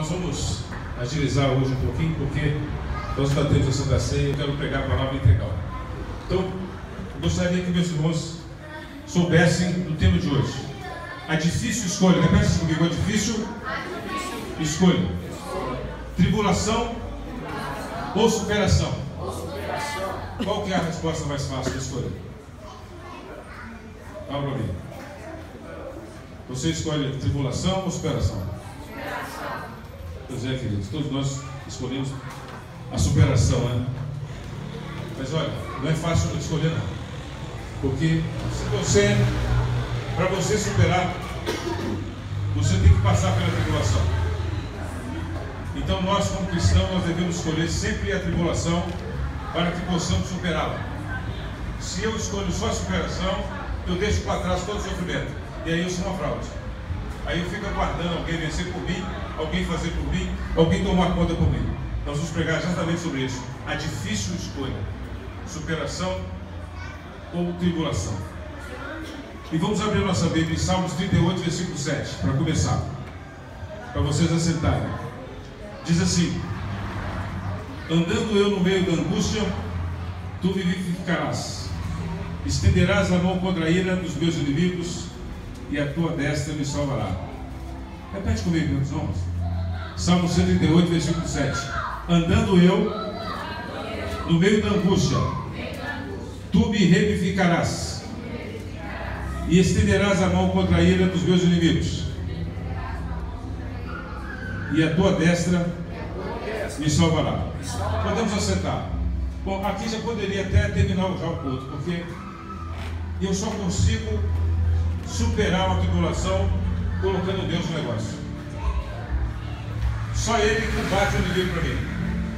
Nós vamos agilizar hoje um pouquinho, porque nós ainda temos a Santa Ceia e eu quero pregar a palavra integral. Então, eu gostaria que meus irmãos soubessem do tema de hoje. A difícil escolha. Repete isso comigo. A difícil escolha. Tribulação ou superação? Qual que é a resposta mais fácil da escolha? Fala para mim. Você escolhe tribulação ou superação? Pois é, queridos, todos nós escolhemos a superação, né? Mas olha, não é fácil escolher não. Porque para você superar, você tem que passar pela tribulação. Então nós, como cristãos, nós devemos escolher sempre a tribulação para que possamos superá-la. Se eu escolho só a superação, eu deixo para trás todo o sofrimento. E aí eu sou uma fraude. Aí eu fico aguardando alguém vencer por mim, alguém fazer por mim, alguém tomar conta por mim. Nós vamos pregar exatamente sobre isso. A difícil escolha. Superação ou tribulação. E vamos abrir nossa Bíblia em Salmos 38, versículo 7, para começar. Para vocês assentarem. Diz assim: andando eu no meio da angústia, tu me vivificarás. Estenderás a mão contra a ira dos meus inimigos, e a tua destra me salvará. Repete comigo, meus irmãos. Salmo 138, versículo 7. Andando eu no meio da angústia, tu me revivificarás, e estenderás a mão contra a ira dos meus inimigos, e a tua destra me salvará. Podemos assentar. Bom, aqui já poderia até terminar já o culto, porque eu só consigo superar uma tribulação colocando Deus no negócio. Só Ele combate o inimigo para mim.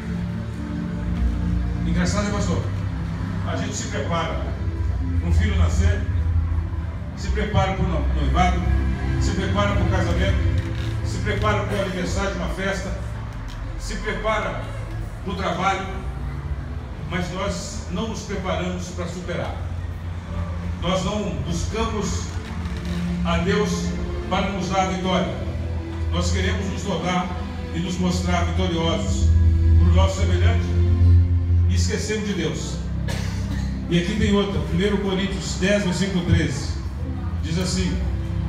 Engraçado, né, pastor? A gente se prepara para um filho nascer, se prepara para o noivado, se prepara para o casamento, se prepara para o aniversário de uma festa, se prepara para o trabalho, mas nós não nos preparamos para superar. Nós não buscamos a Deus para nos dar a vitória. Nós queremos nos tornar e nos mostrar vitoriosos para o nosso semelhante e esquecemos de Deus. E aqui tem outra, 1 Coríntios 10, versículo 13, diz assim: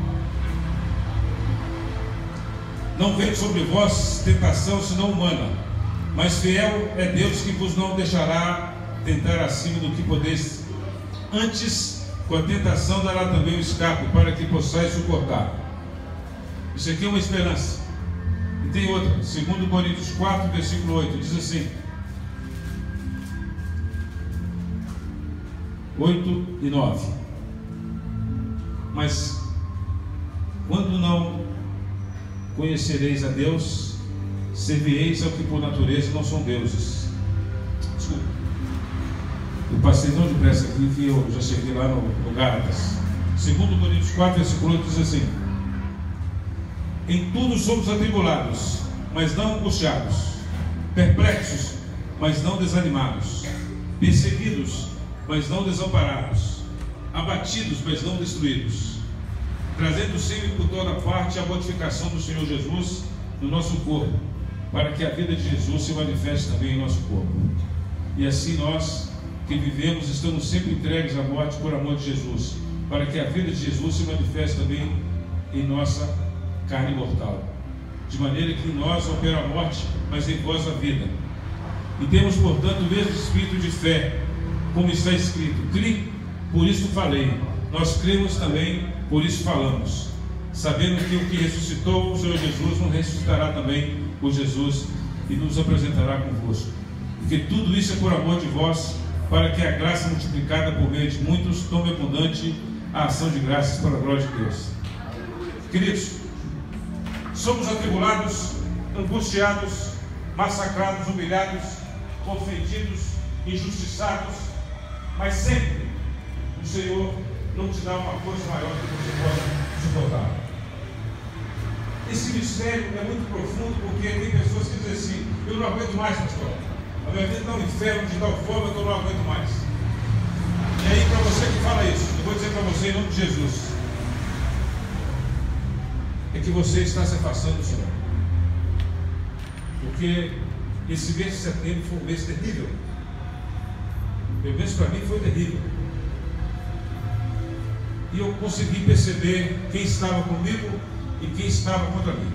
não vem sobre vós tentação senão humana, mas fiel é Deus que vos não deixará tentar acima do que podeis. Antes, com a tentação dará também o escape, para que possais suportar. Isso aqui é uma esperança. E tem outra, 2 Coríntios 4, versículo 8, diz assim: 8 e 9. Mas quando não conhecereis a Deus, servireis ao que por natureza não são deuses. Desculpa, eu passei tão depressa aqui que eu já cheguei lá no Gálatas. 2 Coríntios 4, versículo 8 diz assim: em tudo somos atribulados, mas não angustiados, perplexos, mas não desanimados, perseguidos, mas não desamparados, abatidos, mas não destruídos, trazendo sempre por toda parte a mortificação do Senhor Jesus no nosso corpo, para que a vida de Jesus se manifeste também em nosso corpo. E assim nós que vivemos estamos sempre entregues à morte por amor de Jesus, para que a vida de Jesus se manifeste também em nossa carne mortal, de maneira que em nós opera a morte, mas em vós a vida. E temos, portanto, o mesmo espírito de fé, como está escrito: cri, por isso falei. Nós cremos também, por isso falamos, sabendo que o que ressuscitou o Senhor Jesus não ressuscitará também por Jesus e nos apresentará convosco. Porque tudo isso é por amor de vós, para que a graça multiplicada por meio de muitos tome abundante a ação de graças para a glória de Deus. Queridos, somos atribulados, angustiados, massacrados, humilhados, ofendidos, injustiçados, mas sempre o Senhor não te dá uma força maior que você possa suportar. Esse mistério é muito profundo, porque tem pessoas que dizem assim: eu não aguento mais, pastor, a minha vida está um inferno de tal forma que eu não aguento mais. E aí, para você que fala isso, eu vou dizer para você em nome de Jesus: é que você está se afastando do Senhor. porque esse mês de setembro foi um mês terrível. Pelo menos para mim foi terrível. E eu consegui perceber quem estava comigo e quem estava contra mim.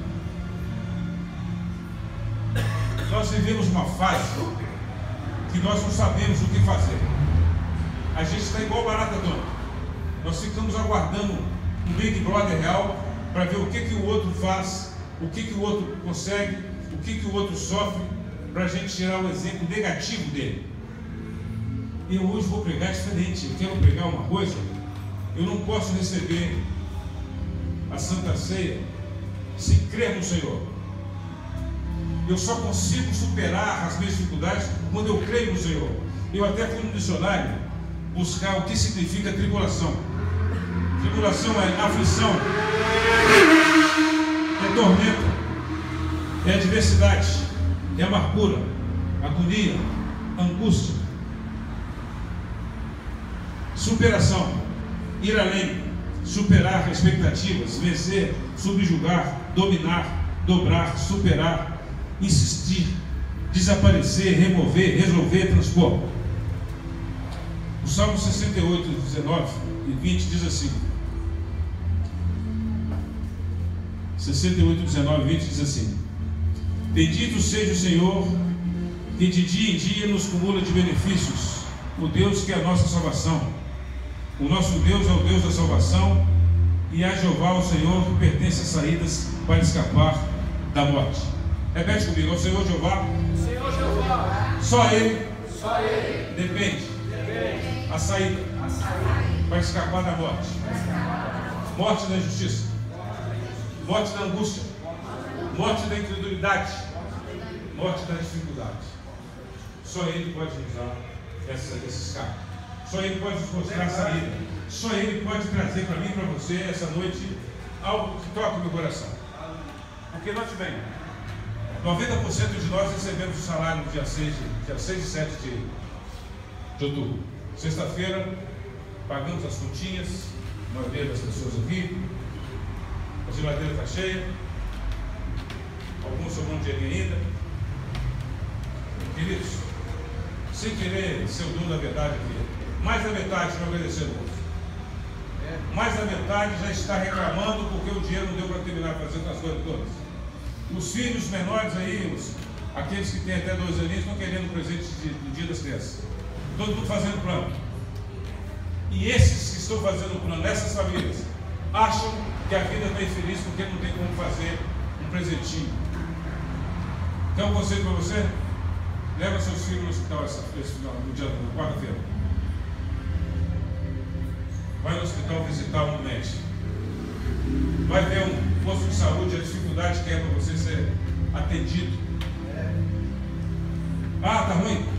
Nós vivemos uma fase que nós não sabemos o que fazer. A gente está igual barata tonta. Nós ficamos aguardando um Big Brother real para ver o que o outro faz, o que o outro consegue, o que o outro sofre, para a gente tirar o exemplo negativo dele. E eu hoje vou pregar diferente. Eu quero pregar uma coisa. Eu não posso receber a Santa Ceia sem crer no Senhor. Eu só consigo superar as minhas dificuldades quando eu creio no Senhor. Eu até fui no dicionário buscar o que significa tribulação. Tribulação é aflição, é tormento, é adversidade, é amargura, agonia, angústia, superação, ir além, superar expectativas, vencer, subjugar, dominar, dobrar, superar, insistir, desaparecer, remover, resolver, transpor. O Salmo 68, 19 e 20 diz assim: 68, 19 e 20 diz assim: bendito seja o Senhor, que de dia em dia nos cumula de benefícios, o Deus que é a nossa salvação. O nosso Deus é o Deus da salvação, e a Jeová, o Senhor, que pertence às saídas para escapar da morte. Repete comigo: ao Senhor Jeová, só Ele, depende a saída para escapar da morte. Morte da injustiça, morte da angústia, morte da incredulidade, morte da dificuldade. Só Ele pode nos dar esse escape. Só Ele pode nos mostrar a saída. Só Ele pode trazer para mim e para você essa noite algo que toque o meu coração. Porque note bem, 90% de nós recebemos o salário no dia 6 e 7 de outubro. Sexta-feira, pagamos as continhas, a maioria das pessoas aqui, a geladeira está cheia, alguns sobrou um dinheiro ainda. Queridos, sem querer ser o dono da verdade aqui, mais da metade não obedeceu o outro. Mais da metade já está reclamando porque o dinheiro não deu para terminar fazendo as coisas todas. Os filhos menores aí, aqueles que têm até 2 aninhos, estão querendo presente do Dia das Crianças. Todo mundo fazendo plano. E esses que estão fazendo plano nessas famílias acham que a vida está infeliz porque não tem como fazer um presentinho. Quer um conselho para você? Leva seus filhos no hospital no dia da quarta-feira. Vai no hospital visitar um médico. Vai ver um posto de saúde, a dificuldade que é para você ser atendido. Ah, tá ruim?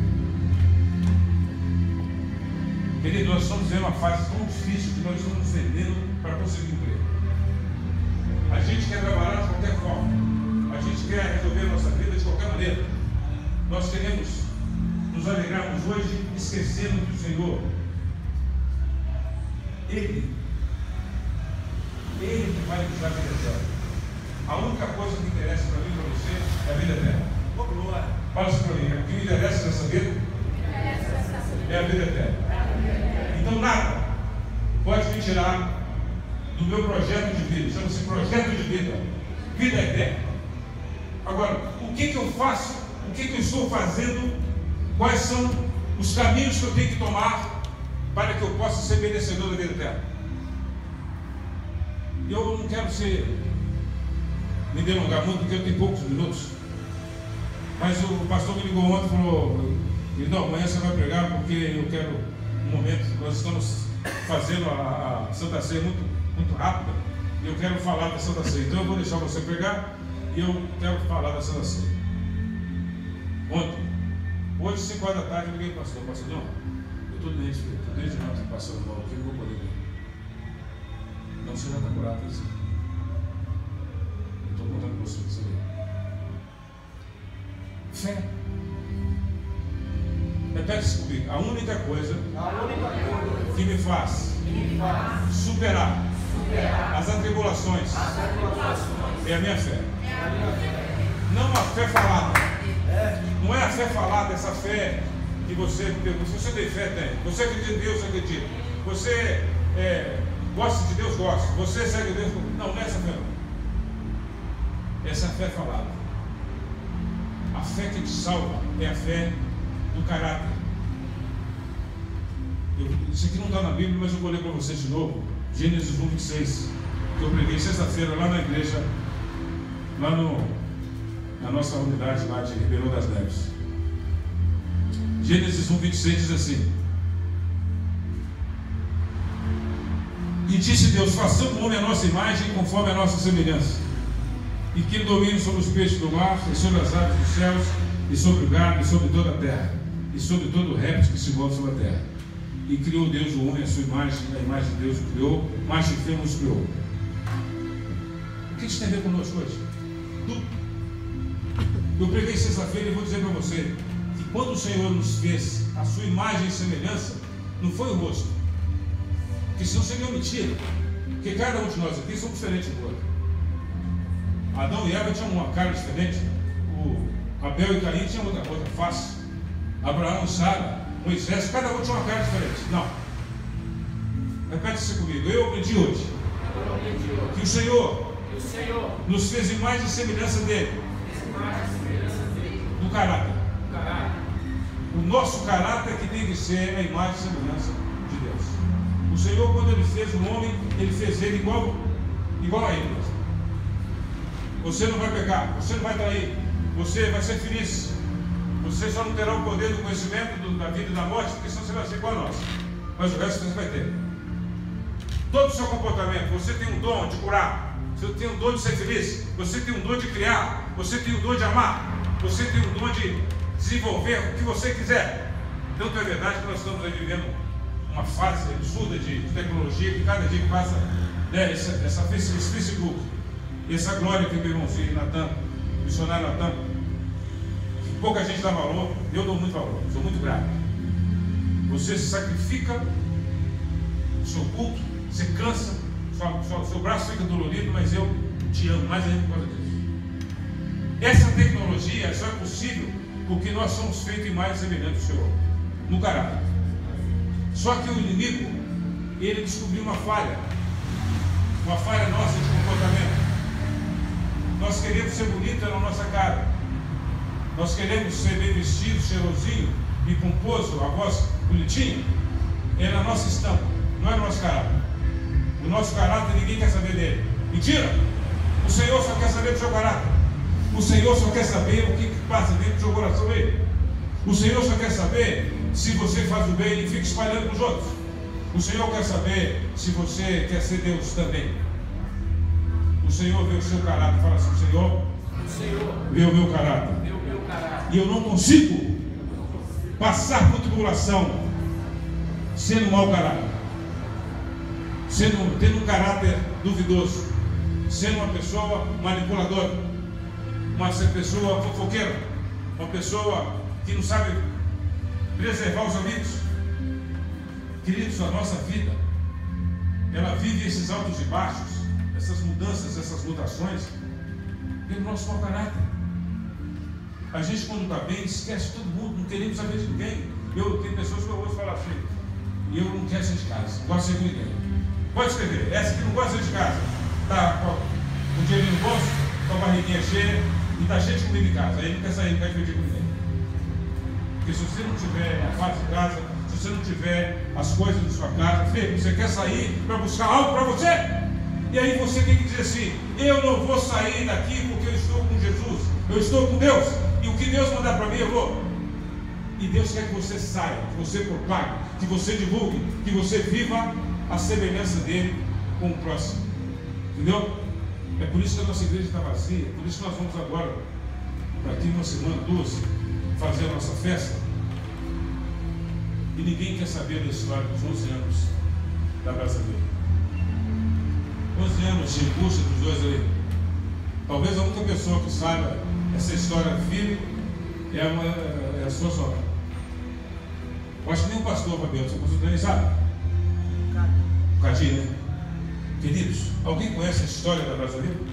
Querido, nós estamos vivendo uma fase tão difícil que nós estamos vendendo para conseguir emprego. A gente quer trabalhar de qualquer forma. A gente quer resolver a nossa vida de qualquer maneira. Nós queremos nos alegrarmos hoje esquecendo que o Senhor, Ele que vai nos dar a vida eterna. A única coisa que interessa para mim e para você é a vida eterna. Fala assim para mim: o que me interessa nessa vida é a vida eterna. Então nada pode me tirar do meu projeto de vida. Chama-se projeto de vida. Vida eterna. Agora, o que eu faço? O que eu estou fazendo? Quais são os caminhos que eu tenho que tomar para que eu possa ser merecedor da vida eterna? Eu não quero me delongar muito, porque eu tenho poucos minutos. Mas o pastor me ligou ontem e falou: não, amanhã você vai pregar porque eu quero um momento. Nós estamos fazendo a Santa Ceia muito rápida e eu quero falar da Santa Ceia. Então eu vou deixar você pregar e eu quero falar da Santa Ceia. Ontem, hoje, 5 horas da tarde, eu liguei para o pastor: pastor, não, eu estou doente, estou desde ontem passando mal, eu não vou poder ver. Não, você já está curado, assim. Eu estou contando com você, você vê. Fé. Repete isso comigo: a única coisa que me faz superar as atribulações é a minha fé. Não a fé falada. Não é a fé falada, essa fé que você pergunta. Se você tem fé, tem. Você acredita em Deus, acredita. Você gosta de Deus, gosta. Você segue Deus. Não é essa fé, não. Essa é a fé falada. A fé que te salva é a fé do caráter. Isso aqui não está na Bíblia, mas eu vou ler para vocês de novo. Gênesis 1:26, que eu preguei sexta-feira lá na igreja, lá na nossa unidade lá de Ribeirão das Neves. Gênesis 1:26 diz assim: e disse Deus: façamos o homem à nossa imagem, conforme a nossa semelhança, e que ele domine sobre os peixes do mar, e sobre as aves dos céus, e sobre o gado, e sobre toda a terra, e sobre todo o réptil que se move sobre a terra. E criou Deus o homem à sua imagem, a imagem de Deus o criou, macho e fêmea os criou. O que isso tem a ver conosco hoje? Tudo. Eu preguei sexta-feira e vou dizer para você que quando o Senhor nos fez a sua imagem e semelhança, não foi o rosto, porque senão seria uma mentira, porque cada um de nós aqui somos diferentes do outro. Adão e Eva tinham uma cara diferente, o Abel e Caim tinham outra face, Abraão e Sara, Moisés, cada um tinha uma cara diferente. Não. Repete isso comigo. Eu aprendi hoje que o Senhor nos fez imagem e semelhança dele. Do caráter. O nosso caráter que tem que ser a imagem e semelhança de Deus. O Senhor, quando ele fez o homem, ele fez ele igual a ele. Você não vai pecar, você não vai trair, você vai ser feliz. Você só não terá o poder do conhecimento da vida e da morte, porque senão você vai ser igual a nós. Mas o resto você vai ter. Todo o seu comportamento, você tem um dom de curar, você tem um dom de ser feliz, você tem um dom de criar, você tem um dom de amar, você tem um dom de desenvolver o que você quiser. Tanto é verdade que nós estamos aí vivendo uma fase absurda de tecnologia, que cada dia que passa, né, esse Facebook, essa glória que meu irmãozinho Natan, o missionário Natan, pouca gente dá valor, eu dou muito valor, sou muito grato. Você se sacrifica, o seu culto, você cansa, seu braço fica dolorido, mas eu te amo mais ainda por causa disso. Essa tecnologia só é possível porque nós somos feitos em mais semelhante do Senhor, no caráter. Só que o inimigo, ele descobriu uma falha nossa de comportamento. Nós queremos ser bonitos na nossa cara. Nós queremos ser bem vestido, cheirosinho e pomposo, a voz bonitinha. É na nossa estampa, não é no nosso caráter. O nosso caráter ninguém quer saber dele. Mentira! O Senhor só quer saber do seu caráter. O Senhor só quer saber o que passa dentro do seu coração dele. O Senhor só quer saber se você faz o bem e fica espalhando para os outros. O Senhor quer saber se você quer ser Deus também. O Senhor vê o seu caráter e fala assim: Senhor vê o meu caráter. E eu não consigo passar por tribulação sendo mau caráter, tendo um caráter duvidoso, sendo uma pessoa manipuladora, uma pessoa fofoqueira, uma pessoa que não sabe preservar os amigos. Queridos, a nossa vida, ela vive esses altos e baixos, essas mudanças, essas mutações, pelo nosso mau caráter. A gente, quando está bem, esquece todo mundo, não queremos saber de ninguém. Tem pessoas que eu ouço falar assim: eu não quero sair de casa, não gosto de sair com ninguém. Pode escrever, essa que não gosta de sair de casa, está com o dinheiro no bolso, com a barriguinha cheia e está cheia de comida em casa, aí não quer sair, não quer dividir com ninguém. Porque se você não tiver a paz em casa, se você não tiver as coisas da sua casa, filho, você quer sair para buscar algo para você? E aí você tem que dizer assim: eu não vou sair daqui porque eu estou com Jesus, eu estou com Deus. E o que Deus mandar para mim, eu vou. E Deus quer que você saia, que você propague, que você divulgue, que você viva a semelhança dele com o próximo. Entendeu? É por isso que a nossa igreja está vazia. É por isso que nós vamos agora, daqui uma semana, duas, fazer a nossa festa. E ninguém quer saber da história dos 11 anos da Graça dele. 11 anos de angústia dos dois ali. Talvez a única pessoa que saiba essa história firme é a sua sogra. Eu acho que nem o pastor Fabiano, o pastor também sabe. O Cadinho, né? Queridos, alguém conhece a história da Graça dele?